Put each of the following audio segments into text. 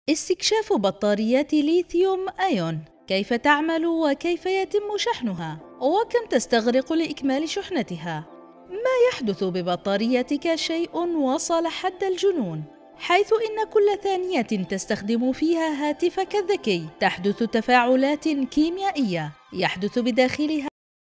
استكشاف بطاريات ليثيوم أيون. كيف تعمل وكيف يتم شحنها؟ وكم تستغرق لإكمال شحنتها؟ ما يحدث ببطاريتك شيء وصل حد الجنون، حيث إن كل ثانية تستخدم فيها هاتفك الذكي تحدث تفاعلات كيميائية يحدث بداخلها.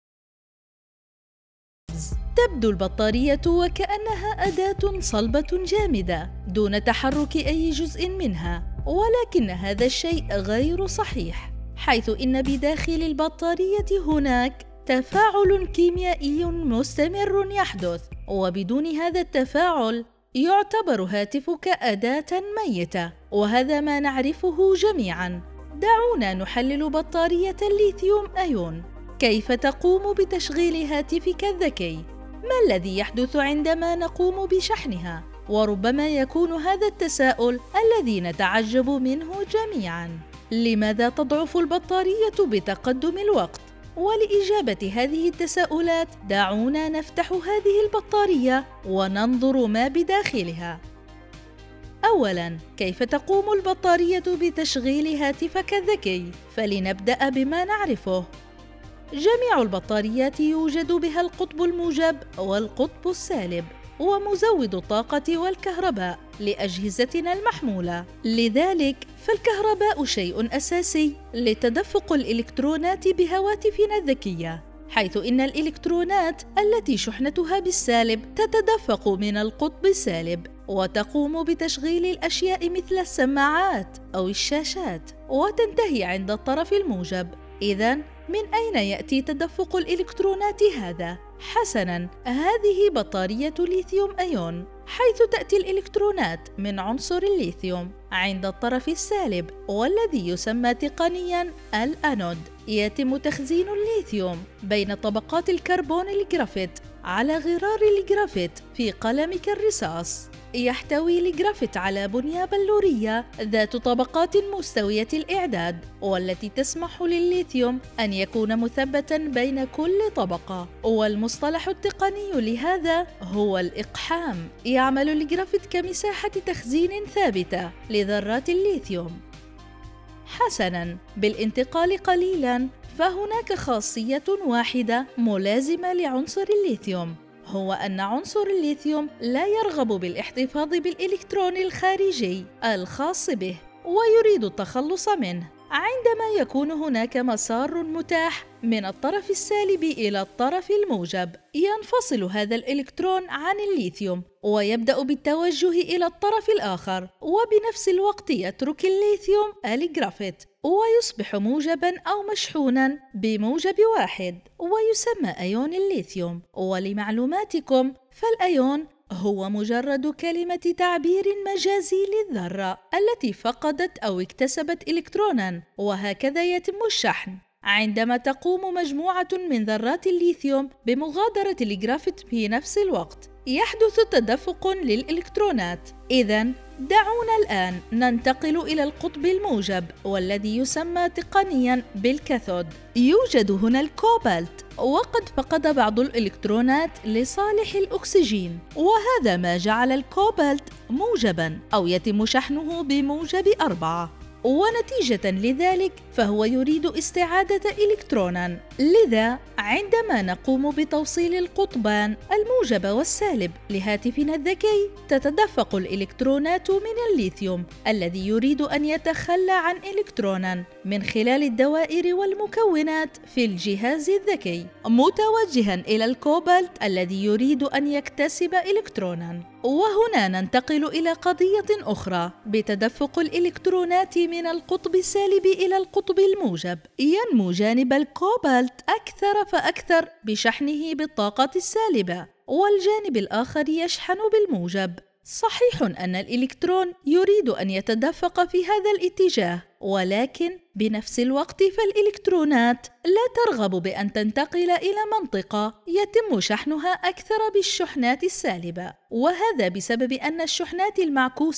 تبدو البطارية وكأنها أداة صلبة جامدة دون تحرك أي جزء منها، ولكن هذا الشيء غير صحيح، حيث إن بداخل البطارية هناك تفاعل كيميائي مستمر يحدث، وبدون هذا التفاعل يعتبر هاتفك أداة ميتة، وهذا ما نعرفه جميعاً. دعونا نحلل بطارية الليثيوم أيون. كيف تقوم بتشغيل هاتفك الذكي؟ ما الذي يحدث عندما نقوم بشحنها؟ وربما يكون هذا التساؤل الذي نتعجب منه جميعاً. لماذا تضعف البطارية بتقدم الوقت؟ ولإجابة هذه التساؤلات دعونا نفتح هذه البطارية وننظر ما بداخلها. أولاً، كيف تقوم البطارية بتشغيل هاتفك الذكي؟ فلنبدأ بما نعرفه. جميع البطاريات يوجد بها القطب الموجب والقطب السالب، ومزود الطاقة والكهرباء لأجهزتنا المحمولة. لذلك فالكهرباء شيء أساسي لتدفق الإلكترونات بهواتفنا الذكية، حيث إن الإلكترونات التي شحنتها بالسالب تتدفق من القطب السالب وتقوم بتشغيل الأشياء مثل السماعات أو الشاشات، وتنتهي عند الطرف الموجب. إذن من أين يأتي تدفق الإلكترونات هذا؟ حسناً، هذه بطارية ليثيوم أيون، حيث تأتي الإلكترونات من عنصر الليثيوم عند الطرف السالب، والذي يسمى تقنياً الأنود. يتم تخزين الليثيوم بين طبقات الكربون الجرافيت على غرار الجرافيت في قلمك الرصاص. يحتوي الجرافيت على بنية بلورية ذات طبقات مستوية الإعداد، والتي تسمح للليثيوم أن يكون مثبتاً بين كل طبقة، والمصطلح التقني لهذا هو الإقحام. يعمل الجرافيت كمساحة تخزين ثابتة لذرات الليثيوم. حسناً، بالانتقال قليلاً، فهناك خاصية واحدة ملازمة لعنصر الليثيوم، هو أن عنصر الليثيوم لا يرغب بالاحتفاظ بالإلكترون الخارجي الخاص به، ويريد التخلص منه. عندما يكون هناك مسار متاح من الطرف السالب إلى الطرف الموجب، ينفصل هذا الإلكترون عن الليثيوم ويبدأ بالتوجه إلى الطرف الآخر، وبنفس الوقت يترك الليثيوم الجرافيت ويصبح موجباً أو مشحوناً بموجب واحد، ويسمى أيون الليثيوم. ولمعلوماتكم، فالأيون هو مجرد كلمة تعبير مجازي للذرة التي فقدت أو اكتسبت إلكتروناً، وهكذا يتم الشحن. عندما تقوم مجموعة من ذرات الليثيوم بمغادرة الجرافيت في نفس الوقت، يحدث تدفق للإلكترونات. إذن دعونا الآن ننتقل إلى القطب الموجب، والذي يسمى تقنياً بالكاثود. يوجد هنا الكوبالت، وقد فقد بعض الإلكترونات لصالح الأكسجين، وهذا ما جعل الكوبالت موجباً أو يتم شحنه بموجب 4. ونتيجة لذلك فهو يريد استعادة إلكترونا. لذا عندما نقوم بتوصيل القطبان الموجب والسالب لهاتفنا الذكي، تتدفق الإلكترونات من الليثيوم الذي يريد أن يتخلى عن إلكترونا من خلال الدوائر والمكونات في الجهاز الذكي، متوجها إلى الكوبالت الذي يريد أن يكتسب إلكترونا. وهنا ننتقل إلى قضية أخرى بتدفق الإلكترونات من القطب السالب إلى القطب الموجب. ينمو جانب الكوبالت أكثر فأكثر بشحنه بالطاقة السالبة، والجانب الآخر يشحن بالموجب. صحيح أن الإلكترون يريد أن يتدفق في هذا الاتجاه، ولكن بنفس الوقت فالإلكترونات لا ترغب بأن تنتقل إلى منطقة يتم شحنها أكثر بالشحنات السالبة، وهذا بسبب أن الشحنات المعكوسة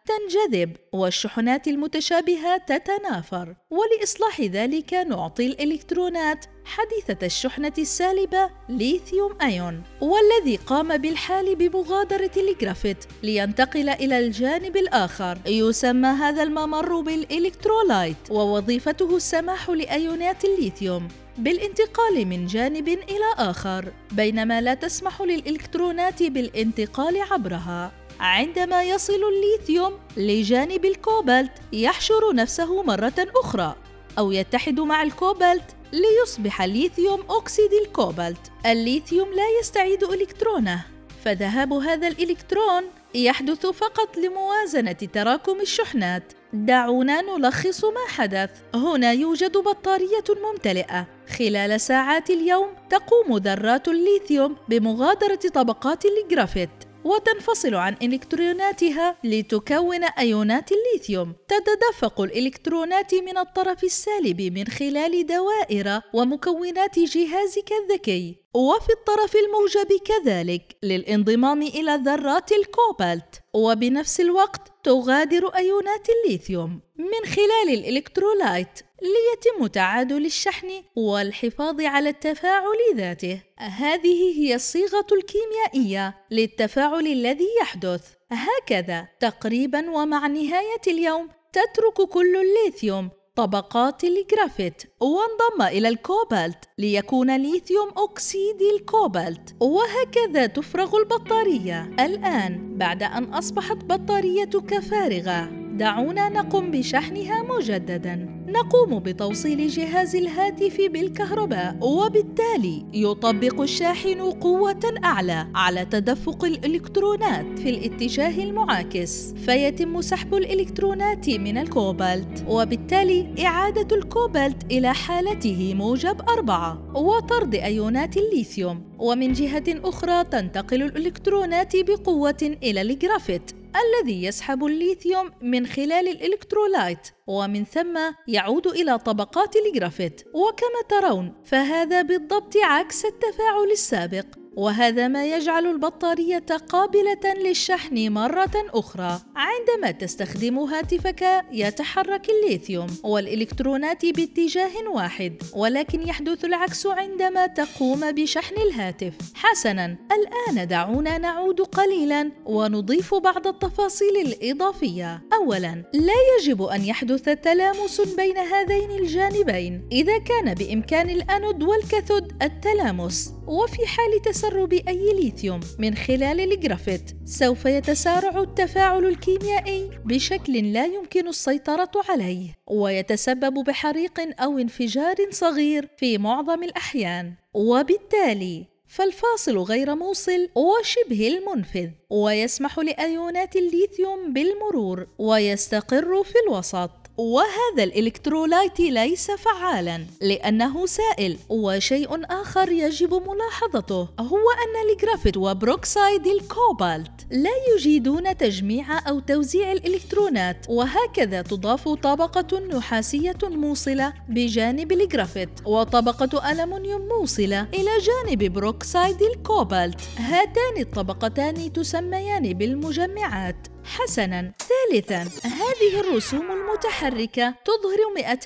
تنجذب والشحنات المتشابهة تتنافر، ولإصلاح ذلك نعطي الإلكترونات حديثة الشحنة السالبة ليثيوم أيون، والذي قام بالحال بمغادرة الجرافيت لينتقل إلى الجانب الآخر. يسمى هذا الممر بالإلكترولايت، ووظيفته السماح لأيونات الليثيوم بالانتقال من جانب إلى آخر، بينما لا تسمح للإلكترونات بالانتقال عبرها. عندما يصل الليثيوم لجانب الكوبالت يحشر نفسه مرة أخرى أو يتحد مع الكوبالت ليصبح ليثيوم أكسيد الكوبالت. الليثيوم لا يستعيد إلكترونه، فذهاب هذا الإلكترون يحدث فقط لموازنة تراكم الشحنات. دعونا نلخص ما حدث. هنا يوجد بطارية ممتلئة. خلال ساعات اليوم تقوم ذرات الليثيوم بمغادرة طبقات الجرافيت وتنفصل عن إلكتروناتها لتكون أيونات الليثيوم. تتدفق الإلكترونات من الطرف السالب من خلال دوائر ومكونات جهازك الذكي، وفي الطرف الموجب كذلك للانضمام إلى ذرات الكوبالت، وبنفس الوقت تغادر أيونات الليثيوم من خلال الإلكترولايت ليتم تعادل الشحن والحفاظ على التفاعل ذاته. هذه هي الصيغة الكيميائية للتفاعل الذي يحدث. هكذا تقريباً ومع نهاية اليوم تترك كل الليثيوم طبقات الجرافيت وانضم إلى الكوبالت ليكون ليثيوم أكسيد الكوبالت، وهكذا تفرغ البطارية. الآن بعد أن أصبحت بطاريتك فارغة، دعونا نقوم بشحنها مجدداً. نقوم بتوصيل جهاز الهاتف بالكهرباء، وبالتالي يطبق الشاحن قوة أعلى على تدفق الإلكترونات في الاتجاه المعاكس، فيتم سحب الإلكترونات من الكوبالت، وبالتالي إعادة الكوبالت إلى حالته موجب 4 وطرد أيونات الليثيوم. ومن جهة أخرى تنتقل الإلكترونات بقوة إلى الجرافيت الذي يسحب الليثيوم من خلال الإلكترولايت، ومن ثم يعود إلى طبقات الجرافيت. وكما ترون فهذا بالضبط عكس التفاعل السابق، وهذا ما يجعل البطارية قابلة للشحن مرة أخرى. عندما تستخدم هاتفك يتحرك الليثيوم والإلكترونات باتجاه واحد، ولكن يحدث العكس عندما تقوم بشحن الهاتف. حسناً، الآن دعونا نعود قليلاً ونضيف بعض التفاصيل الإضافية. أولاً، لا يجب أن يحدث تلامس بين هذين الجانبين. إذا كان بإمكان الأنود والكاثود التلامس، وفي حال تسرب أي ليثيوم من خلال الجرافيت سوف يتسارع التفاعل الكيميائي بشكل لا يمكن السيطرة عليه، ويتسبب بحريق أو انفجار صغير في معظم الأحيان. وبالتالي فالفاصل غير موصل وشبه المنفذ، ويسمح لأيونات الليثيوم بالمرور ويستقر في الوسط. وهذا الإلكترولايت ليس فعالاً لأنه سائل. وشيء آخر يجب ملاحظته هو أن الجرافيت وبروكسايد الكوبالت لا يجيدون تجميع أو توزيع الإلكترونات، وهكذا تضاف طبقة نحاسية موصلة بجانب الجرافيت وطبقة ألمنيوم موصلة إلى جانب بروكسايد الكوبالت. هاتان الطبقتان تسميان بالمجمعات. حسناً، ثالثاً، هذه الرسوم المتحركة تظهر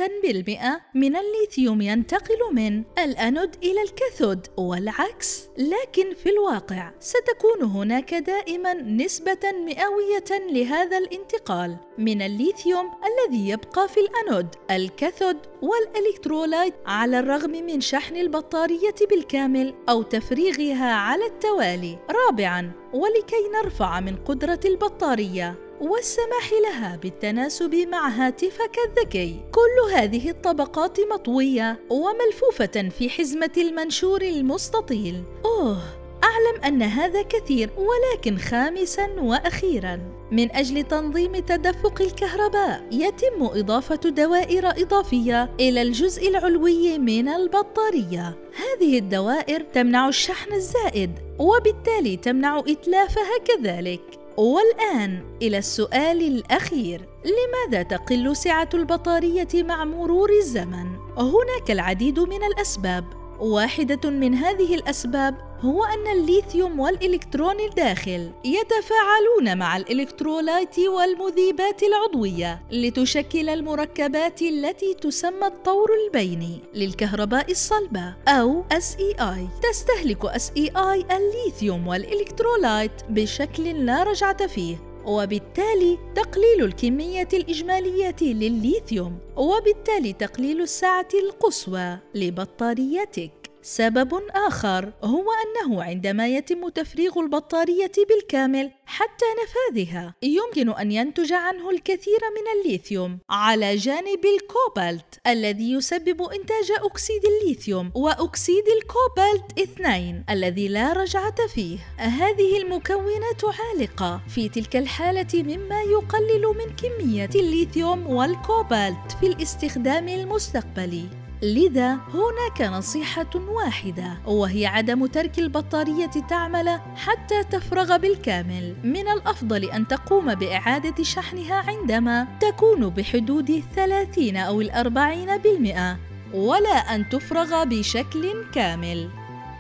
100% من الليثيوم ينتقل من الأنود إلى الكاثود والعكس، لكن في الواقع ستكون هناك دائماً نسبة مئوية لهذا الانتقال من الليثيوم الذي يبقى في الأنود، الكاثود والإلكترولايت، على الرغم من شحن البطارية بالكامل أو تفريغها على التوالي. رابعاً، ولكي نرفع من قدرة البطارية والسماح لها بالتناسب مع هاتفك الذكي، كل هذه الطبقات مطوية وملفوفة في حزمة المنشور المستطيل. أعلم أن هذا كثير، ولكن خامساً وأخيراً، من أجل تنظيم تدفق الكهرباء يتم إضافة دوائر إضافية إلى الجزء العلوي من البطارية. هذه الدوائر تمنع الشحن الزائد، وبالتالي تمنع إتلافها كذلك. والآن إلى السؤال الأخير: لماذا تقل سعة البطارية مع مرور الزمن؟ هناك العديد من الأسباب، واحدة من هذه الأسباب هو أن الليثيوم والإلكترون الداخل يتفاعلون مع الإلكترولايت والمذيبات العضوية لتشكل المركبات التي تسمى الطور البيني للكهرباء الصلبة أو SEI. تستهلك SEI الليثيوم والإلكترولايت بشكل لا رجعة فيه، وبالتالي تقليل الكمية الإجمالية للليثيوم، وبالتالي تقليل السعة القصوى لبطاريتك. سبب آخر هو أنه عندما يتم تفريغ البطارية بالكامل حتى نفاذها يمكن أن ينتج عنه الكثير من الليثيوم على جانب الكوبالت الذي يسبب إنتاج أكسيد الليثيوم وأكسيد الكوبالت 2 الذي لا رجعة فيه. هذه المكونات عالقة في تلك الحالة مما يقلل من كمية الليثيوم والكوبالت في الاستخدام المستقبلي. لذا هناك نصيحة واحدة، وهي عدم ترك البطارية تعمل حتى تفرغ بالكامل. من الأفضل أن تقوم بإعادة شحنها عندما تكون بحدود 30 أو 40%، ولا أن تفرغ بشكل كامل.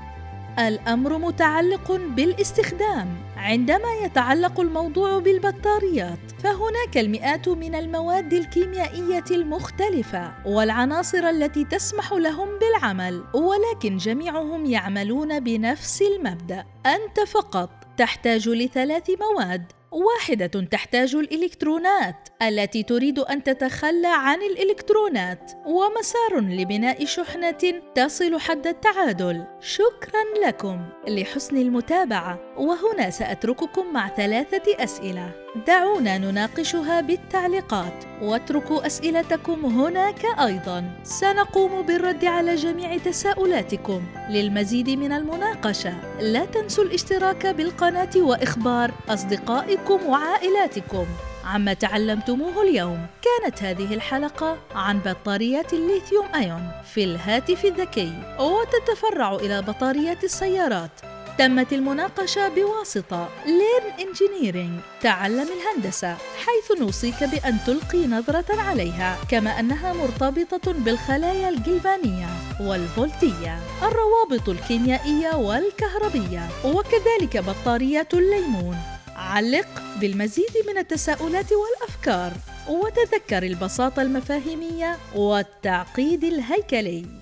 الأمر متعلق بالاستخدام. عندما يتعلق الموضوع بالبطاريات فهناك المئات من المواد الكيميائية المختلفة والعناصر التي تسمح لهم بالعمل، ولكن جميعهم يعملون بنفس المبدأ. أنت فقط تحتاج ل3 مواد. واحدة تحتاج الإلكترونات التي تريد أن تتخلى عن الإلكترونات، ومسار لبناء شحنة تصل حد التعادل. شكراً لكم لحسن المتابعة، وهنا سأترككم مع 3 أسئلة دعونا نناقشها بالتعليقات، واتركوا أسئلتكم هناك أيضاً. سنقوم بالرد على جميع تساؤلاتكم. للمزيد من المناقشة لا تنسوا الاشتراك بالقناة وإخبار أصدقائكم وعائلاتكم عما تعلمتموه اليوم. كانت هذه الحلقة عن بطاريات الليثيوم أيون في الهاتف الذكي، وتتفرع إلى بطاريات السيارات. تمت المناقشة بواسطة Learn Engineering تعلم الهندسة، حيث نوصيك بأن تلقي نظرة عليها، كما أنها مرتبطة بالخلايا الجلفانية والفولتية، الروابط الكيميائية والكهربية، وكذلك بطاريات الليمون. علق بالمزيد من التساؤلات والأفكار، وتذكر البساطة المفاهيمية والتعقيد الهيكلي.